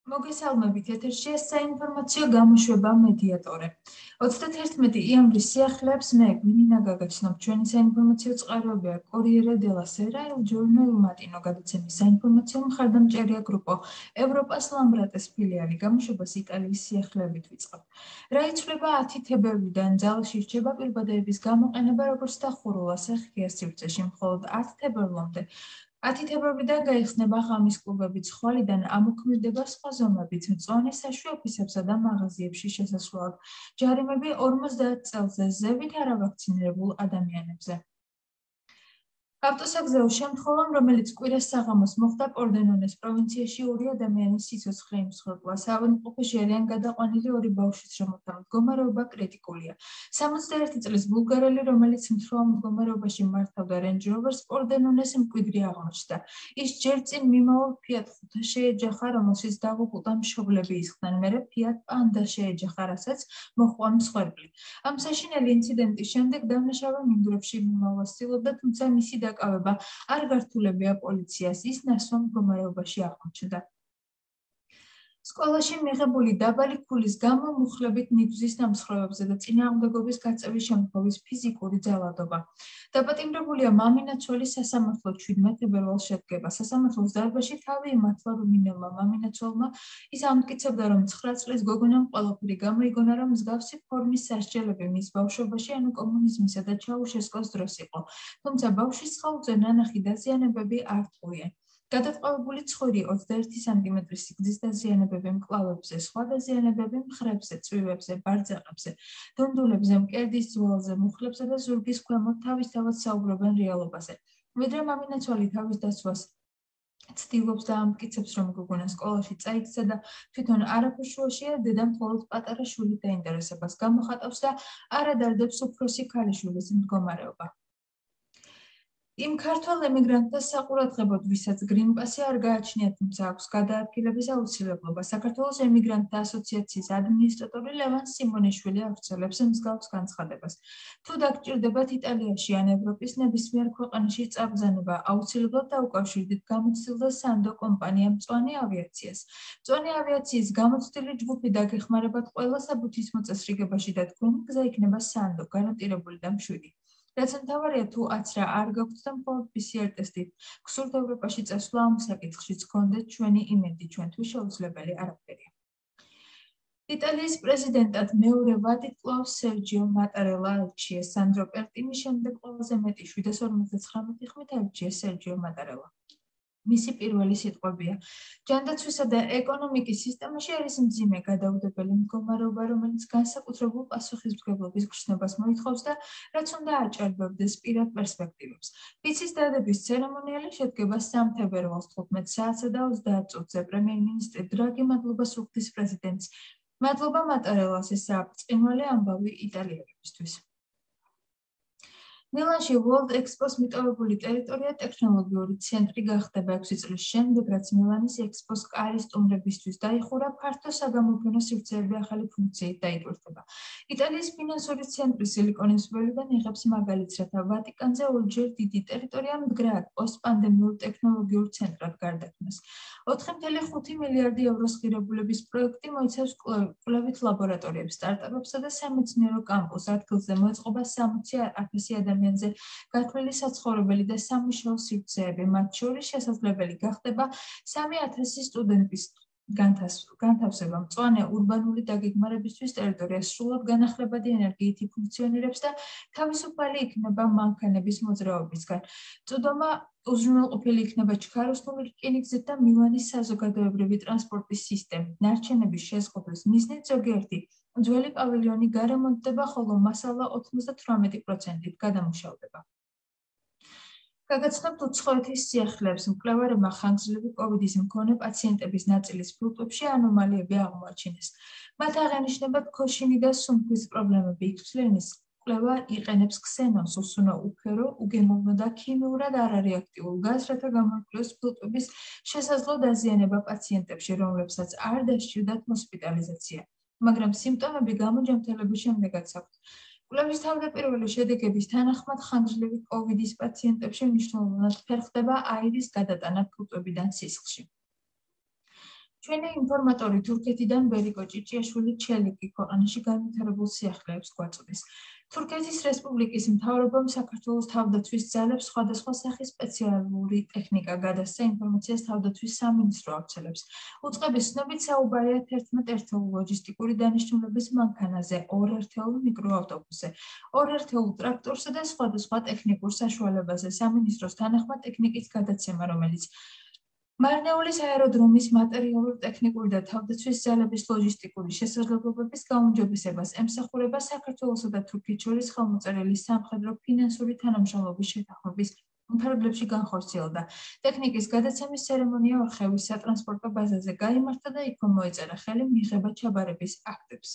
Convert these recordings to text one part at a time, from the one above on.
მოგესალმებით, ეთერშია საინფორმაციო გამოშვება მედიატორე. 31 იანვრის სიახლეებს მე, გვინინა გაგაცნობ ჩვენი საინფორმაციო წყაროებია კორიერე დელა სერა, Il Giorno, Il Mattino, გადაცემის საინფორმაციო მხარდამჭერია გრუპო ევროპას ლამბრატეს ფილიალი გამოშვებას იტალიის სიახლეებით ვიწყებ. რა იცვლება 10 თებერვლიდან ძალში რჩება პირბადეების გამოყენება როგორც დახურულა სახეა სივრცეში მხოლოდ 10 თებერვლამდე. 10 თებერვლიდან გაიხსნება ღამის კლუბები ცხოველიდან ამოქმედება სხვა ზომებით მწვანე საშუალებებსა და მაღაზიებში შესასვლელად. ჯარიმები 50 წელზე ზევით არავაქცინირებულ ადამიანებზე. ავტოსაგზაო შემთხვევამ, რომელიც კვირას საღამოს მოხდა პორდენონეს პროვინციაში ორი ადამიანის სიცოცხლე იმსხვერპლა. საავადმყოფოში არიან გადაყვანილი ორი ბავშვის შემოთავაზ მდგომარეობა კრიტიკულია. 61 წლის ბულგარელი, რომელიც მთლიან მდგომარეობაში მართავდა Range Rover-ს, პორდენონეს მკვიდრი აღმოჩნდა. ის ჯერ წინ მიმავალ Fiat 5 შეეჯახა, რომელშიც დაღუპულთა მშობლები ისხდნენ. მერე Fiat Panda შეეჯახა, რასაც მოჰყვა მსხვერპლი. ამ საშინელი ინციდენტის შემდეგ დამნაშავე მინდვრებში მიმავალ ცდილობდა, თუმცა მისი დაკავება არ გართულებია პოლიციას, ის ნასვამ მდგომარეობაში აღმოჩნდა. სკოლაში მიღებული დაბალი ქულის გამო მუხლებით ნიგვზის დამსხვრევებზე და წინააღმდეგობის გაწევის შემთხვევის ფიზიკური ძალადობა. დაპატიმრებულია მამინაცვალი სასამართლო 17 თებერვალს შედგება. სასამართლოს დარბაზში თავი იმართლა რუმინელმა მამინაცვალმა. ის ამტკიცებდა, რომ 9 წლის გოგონამ ყველაფერი გამოიგონა, რომ მსგავსი ფორმის სასჯელები მის ბავშვობაში, ანუ კომუნიზმისა და ჩაუშესკოს დროს იყო. თუმცა ბავშვის სხეულზე ნანახი დაზიანებები არ ტყუიან. გადატყვევებული ცხვირი 21 სანტიმეტრის სიგრძის დაზიანებები მკლავებზე, სხვა დაზიანებები მხრებზე, წვივებზე, ბარძაყებზე, დონდულებზე, მკერდის ძვალზე, მუხლებსა და ზურგის ქვემოთ თავისთავად საუბრობენ რეალობაზე. ვიდრე მამინაცვალი თავის დაცვას ცდილობს და ამტკიცებს, რომ გოგონა სკოლაში წაიქცა და თვითონ არაფერშუაშია, დედამ მხოლოდ პატარა შვილით დაინტერესებას გამოხატავს და არ ადარდებს უფროსი ქალიშვილის მდგომარეობა. იმ ქართველ ემიგრანტთა საყურადღებოდ, ვისაც გრინპასი არ გააჩნიათ, თუმცა აქვს გადაადგილების აუცილებლობა. საქართველოს ემიგრანტთა ასოციაციის ადმინისტრატორი ლევან სიმონიშვილი ავრცელებს მსგავს განცხადებას. თუ დაგჭირდებათ იტალიაში ან ევროპის ნებისმიერ ქვეყანაში წაბრძანება, აუცილებლად დაუკავშირდით გამოცდილ სანდო კომპანია მწვანე ავიაციას. მწვანე ავიაციის გამოცდილი ჯგუფი დაგეხმარებათ ყველა საბუთისმო წესრიგებაში და თქვენი გზა იქნება სანდო, გარანტირებული და მშვიდი. რაც მთავარია, თუ აცრა არ გაქვთ და მხოლოდ PCR ტესტით გსურთ ევროპაში წასვლა, ამ საკითხშიც გქონდეთ ჩვენი იმედი, ჩვენთვის შეუძლებელი არაფერია. იტალიის პრეზიდენტად მეორე ვადით კვლავ სერჯიო მატარელა არჩიეს. სანდრო პერტინის შემდეგ ყველაზე მეტი 759 ხმით არჩიეს სერჯიო მატარელა. მისი პირველი სიტყვებია. ჯანდაცვისა და ეკონომიკის სისტემაში არის მძიმე გადაუდებელი მდგომარეობა, რომელიც განსაკუთრებულ პასუხისმგებლობის გრძნობას მოითხოვს და რაც უნდა აჭარბებდეს პირად პერსპექტივებს. ვიცის დადების ცერემონიალი შედგება 3 თებერვალს 15 საათსა და 30 წუთზე. პრემიერ-მინისტრი დრაგი მადლობას უხდის პრეზიდენტს. მადლობა მატარელას, ესაა ბრწყინვალე ამბავი იტალიელებისთვის. მილანში World Expo-ს მიტოვებული ტერიტორია ტექნოლოგიური ცენტრი გახდება 6 წლის შემდეგ, რაც მილანის ექსპოს კარის სტუმრებისთვის დაიხურა, ფართო საგამოფენო სივრცეები ახალი ფუნქციით დაიკვრთება. იტალიის ფინანსური ცენტრი სილიკონის ველიდან იღებს მაგალითს, რათა ვატიკანზე ორჯერ დიდი ტერიტორია მდგრად პოსტპანდემიურ ტექნოლოგიურ ცენტრად გარდაქმნას. 4,5 მილიარდი ევროს ღირებულების პროექტი მოიცავს კვლევით ლაბორატორიებს, სტარტაპებსა და სამეცნიერო კამპუსს. ადგილზე მოეწყობა 60,000 ადამიანზე გათვლილი საცხოვრებელი და სამუშაო სივრცეები. მათ შორის შესაძლებელი გახდება 3,000 სტუდენტის განთავსება. მწვანე ურბანული დაგეგმარებისთვის ტერიტორია სრულად განახლებადი ენერგიით ფუნქციონირებს და თავისუფალი იქნება მანქანების მოძრაობისგან. წვდომა უზრუნველყოფილი იქნება ჩქაროსნული რკინიგზით და მილანის საზოგადოებრივი ტრანსპორტის სისტემით. ნარჩენების შეზღუდვის მიზნით ზოგიერთი ძველი პავილიონი გარემონტდება, ხოლო მასალა 98%-ით გადამუშავდება. გაგაცნობთ უცხოეთის სიახლეებს. მკვლევარებმა ხანგრძლივი კოვიდის მქონე პაციენტების ნაწილის ფილტვებში ანომალიები აღმოაჩინეს. მათ აღენიშნებათ ქოშინი და სუნთქვის პრობლემები. იქცვლენის კვლევა იყენებს ქსენონს, უსუნო უფერო, უგემოვნო და ქიმიურად არარეაქტიულ გაზს, რათა გამოიკვლიოს ფილტვების შესაძლო დაზიანება პაციენტებში, რომლებსაც არ დასჭირდათ ჰოსპიტალიზაცია. მაგრამ სიმპტომები გამოჯანმრთელების შემდეგაც აქვთ. კვლევის თავდაპირველი შედეგების თანახმად ხანგრძლივი კოვიდის პაციენტებში მნიშვნელოვნად ფერხდება აირის გადატანა ფილტვებიდან სისხლში. ჩვენი ინფორმატორი თურქეთიდან ბერიკო ჭიჭიაშვილი ჩელიკი ქვეყანაში განვითარებულ სიახლეებს გვაწვდის. თურქეთის რესპუბლიკის მთავრობამ საქართველოს თავდაცვის ძალებს სხვადასხვა სახის სპეციალური ტექნიკა გადასცა ინფორმაციას თავდაცვის სამინისტრო ავრცელებს. უწყების ცნობით საუბარია 11 ერთეულ ლოჯისტიკური დანიშნულების მანქანაზე, 2 ერთეულ მიკროავტობუსზე, 2 ერთეულ ტრაქტორსა და სხვადასხვა ტექნიკურ საშუალებაზე. სამინისტროს თანახმად ტექნიკის გადაცემა, რომელიც მარნეულის აეროდრომის მატერიალურ-ტექნიკური და თავდაცვის ძალების ლოჯისტიკური შესაძლებლობების გაუმჯობესებას ემსახურება საქართველოსა და თურქეთს შორის ხელმოწერილი სამხედრო ფინანსური თანამშრომლობის შეთანხმების ფარგლებში განხორციელდა. ტექნიკის გადაცემის ცერემონია ორხევის სატრანსპორტო ბაზაზე გაიმართა და იქვე მოეწერა ხელი მიღება ჩაბარების აქტებს.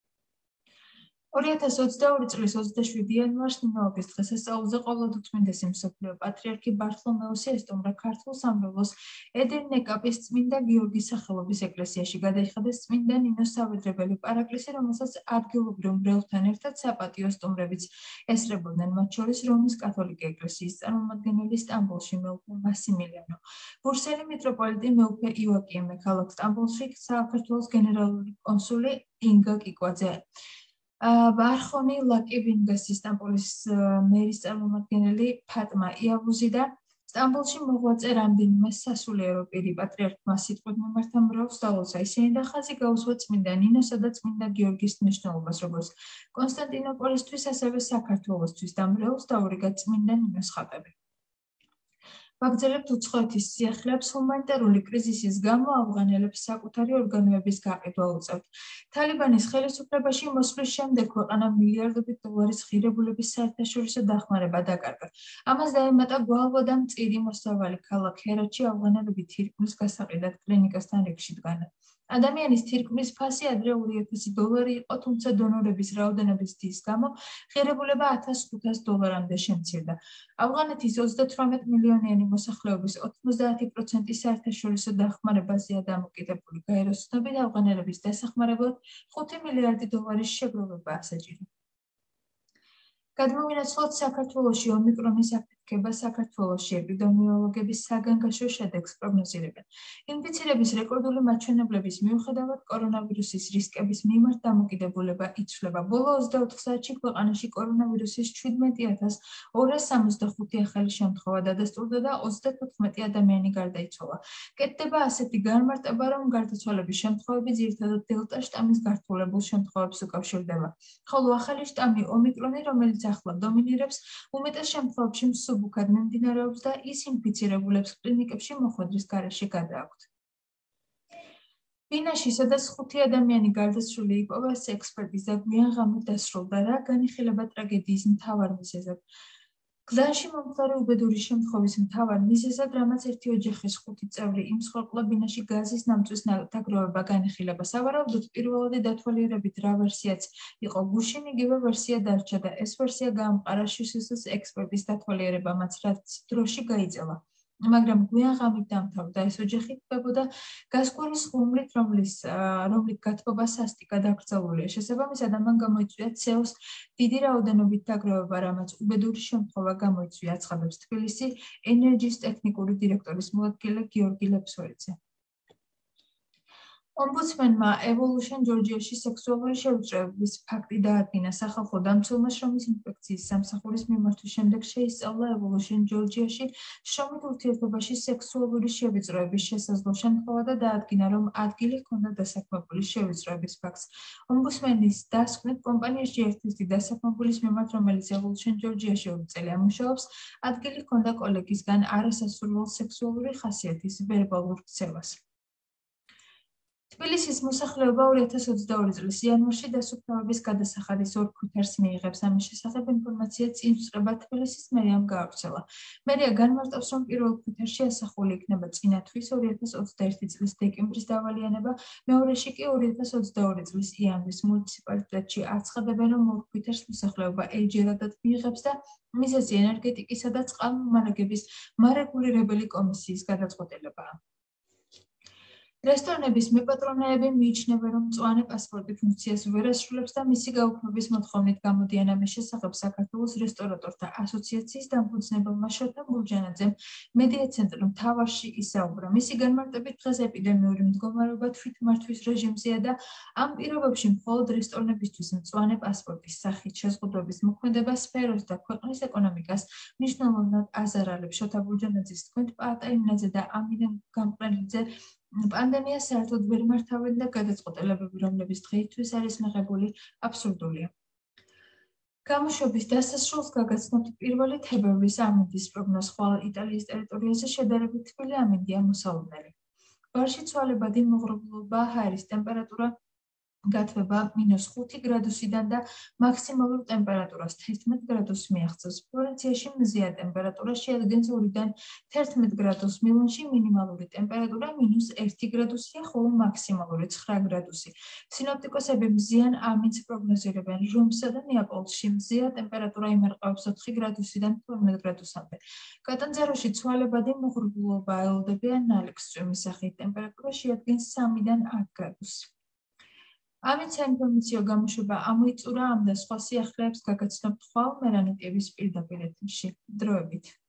2022 წლის 27 იანვარს ნინოების დღესასწაულზე ყოვლადწმინდესი მსოფლიო პატრიარქი ბართლომეუსი ესტუმრა ქართულ სამრევლოს ედერ-ნეკაპის წმინდა გიორგის სახელობის ეკლესიაში გადაიხადეს წმინდა ნინოს სავედრებელი პარაკლისი, რომელსაც ადგილობრივ მრევლთან ერთად საპატიო სტუმრებიც ესწრებოდნენ, მათ შორის რომის კათოლიკე ეკლესიის წარმომადგენელი სტამბოლში მეუფე მასიმილიანო, ბურსელი მიტროპოლიტი მეუფე იოაკიმე, ქალაქ სტამბოლში საქართველოს გენერალური კონსული ინგა კიკვაძე, არხონი ლაკი-ვინგას სტამბოლის მერის წარმომადგენელი ფატმა იავუზი და სტამბოლში მოღვაწე რამდენიმე სასულიერო პირი პატრიარქმა სიტყვით მიმართა მრევლს დაულოცა. ისინი და ხაზი გაუსვა წმინდა ნინოსა და წმინდა გიორგის მნიშვნელობას, როგორც კონსტანტინოპოლისთვის, ასევე საქართველოსთვის და მრევლს დაურიგა წმინდა ნინოს ხატები. ვაგრძელებთ უცხოეთის სიახლეებს ჰუმანიტარული კრიზისის გამო ავღანელებს საკუთარი ორგანოების გაყიდვა უწევთ. თალიბანის ხელისუფლებაში მოსვლის შემდეგ ქვეყანამ მილიარდობით დოლარის ღირებულების საერთაშორისო დახმარება დაკარგა. ამას დაემატა გვალვა და მწირი მოსავალი ქალაქ ჰერათში ავღანელები თირკმლის გასაყიდად კლინიკასთან რიგში დგანან. ადამიანის თირკმლის ფასი ადრე $2,000 იყო, თუმცა დონორების რაოდენობის დის გამო ღირებულება $1,500-მდე შემცირდა. ავღანეთის 38 მილიონიანი მოსახლეობის 90% საერთაშორისო დახმარებაზეა დამოკიდებული. გაეროს ცნობით ავღანელების დასახმარებლად $5 მილიარდი შეგროვება ასაჭირო. გადმოვინაცვლოთ საქართველოში ომიკრონის აფეთქება საქართველოში ეპიდემიოლოგების საგანგაშო შედეგს პროგნოზირებენ. ინფიცირების რეკორდული მაჩვენებლების მიუხედავად კორონავირუსის რისკების მიმართ დამოკიდებულება იცვლება. ბოლო 24 საათში ქვეყანაში კორონავირუსის 17,265 ახალი შემთხვევა დადასტურდა და 34 ადამიანი გარდაიცვალა. კეთდება ასეთი განმარტება, რომ გარდაცვალების შემთხვევები ძირითადად დელტა შტამის გართულებულ შემთხვევებს უკავშირდება. ხოლო ახალი შტამი ომიკრონი, რომელიც ახლა დომინირებს, უმეტეს შემთხვევებში მსუბუქად მიმდინარეობს და ის ინფიცირებულებს კლინიკებში მოხვედრის გარეშე გადააქვთ. ბინაში, სადაც 5 ადამიანი გარდაცვლილი იპოვა, ექსპერტიზა გვიან ღამით დასრულდა. რა განიხილება ტრაგედიის მთავარ მიზეზად? გლანში მომხდარი უბედური შემთხვევის მთავარ მიზეზად, რამაც ერთი ოჯახის 5 წევრი იმსხვერპლა ბინაში გაზის ნამწვის დაგროვება განიხილება. სავარაუდოდ პირველადი დათვალიერებით რა ვერსიაც იყო გუშინ, იგივე ვერსია დარჩა და ეს ვერსია გაამყარა შსს ექსპერტის დათვალიერებამაც, რაც დროში გაიწევა. მაგრამ გვიან ღამით დამთავრდა. ეს ოჯახი თვლებოდა გასკვირის ხუმრით, რომლით გათბობა სასტიკად აკრძალულია. შესაბამისად, ამან გამოიწვია ცეოს დიდი რაოდენობით დაგროვება, რამაც უბედური შემთხვევა გამოიწვია, აცხადებს თბილისი ენერჯის ტექნიკური დირექტორის მოადგილე გიორგი ლეფსოლიძე. ომბუდსმენმა ევოლუშენ ჯორჯიაში სექსუალური შევიწროების ფაქტი დაადგინა. სახალხო დამცველმა შრომის ინსპექციის სამსახურის მიმართვის შემდეგ შეისწავლა ევოლუშენ ჯორჯიაში შრომით ურთიერთობაში სექსუალური შევიწროების შესაძლო შემთხვევა და დაადგინა, რომ ადგილი ჰქონდა დასაქმებული შევიწროების ფაქტს. ომბუდსმენის დასკვნით, კომპანიაში ერთ-ერთი დასაქმებულის მიმართ, რომელიც ევოლუშენ ჯორჯიაში 2 წელი ამუშავებს, ადგილი ჰქონდა კოლეგისგან არასასურველ სექსუალური ხასიათის ვერბალურ ქცევას. თბილისის მოსახლეობა 2022 წლის იანვარში დასუფთავების გადასახადის 2 ქვითარს მიიღებს. ამის შესახებ ინფორმაცია წინსწრება თბილისის მერიამ გაავრცელა. მერია განმარტავს, რომ პირველ ქვითარში ასახული იქნება წინა თვის 2021 წლის დეკემბრის დავალიანება, მეორეში კი 2022 წლის იანვრის. მუნიციპალიტეტში აცხადებენ, რომ 2 ქვითარს მოსახლეობა ეჯერადად მიიღებს და მიზეზი ენერგეტიკისა და წყალმომარაგების მარეგულირებელი კომისიის გადაწყვეტილებაა. რესტორნების მეპატრონეები მიიჩნევენ, რომ მწვანე პასპორტი ფუნქციას ვერ ასრულებს და მისი გაუქმების მოთხოვნით გამოდიან ამის შესახებ საქართველოს რესტორატორთა ასოციაციის დამფუძნებელმა შოთა მურჯანაძემ მედია ცენტრ მთავარში ისაუბრა. მისი განმარტებით დღეს ეპიდემიური მდგომარეობა თვითმართვის რეჟიმზეა და ამ პირობებში მხოლოდ რესტორნებისთვის მწვანე პასპორტის სახით შეზღუდვების მოქმედება სფეროს და ქვეყნის ეკონომიკას მნიშვნელოვნად აზარალებს. შოთა მურჯანაძის თქმით, პატაიმნაძე და ამირე გამყრელიძე პანდემია საერთოდ ვერ მართავენ და გადაწყვეტილებები, რომლებიც დღეისთვის არის მიღებული, აბსურდულია. გამოშვების დასასრულს გაგაცნობთ პირველი თებერვლის ამინდის პროგნოზს, ხვალ იტალიის ტერიტორიაზე შედარებით თბილი ამინდია მოსალოდნელი. ბარში ცვალებადი მოღრუბლობა, ჰაერის ტემპერატურა გათვება -5 გრადუსიდან და მაქსიმალურ ტემპერატურას 11 გრადუსს მიაღწევს. ფლორენციაში მზია ტემპერატურა შეადგენს 2-დან 11 გრადუსს, მილანში მინიმალური ტემპერატურა -1 გრადუსია, ხოლო მაქსიმალური 9 გრადუსი. სინოპტიკოსები მზიან ამინდს პროგნოზირებენ. რომსა და ნეაპოლში მზია ტემპერატურა იმერყევებს 4 გრადუსიდან 12 გრადუსამდე. კატანძაროში ცვალებადი მოღრუბლობა ელოდებიან ნალექს წვიმის სახით. ტემპერატურა შეადგენს 3-დან 10 გრადუსს. ამით საინფორმაციო გამოშვება ამოიწურა, ამ და სხვა სიახლეებს გაგაცნობთ ხვალ მერანიკევის პირდაპირ ეთერში. დროებით.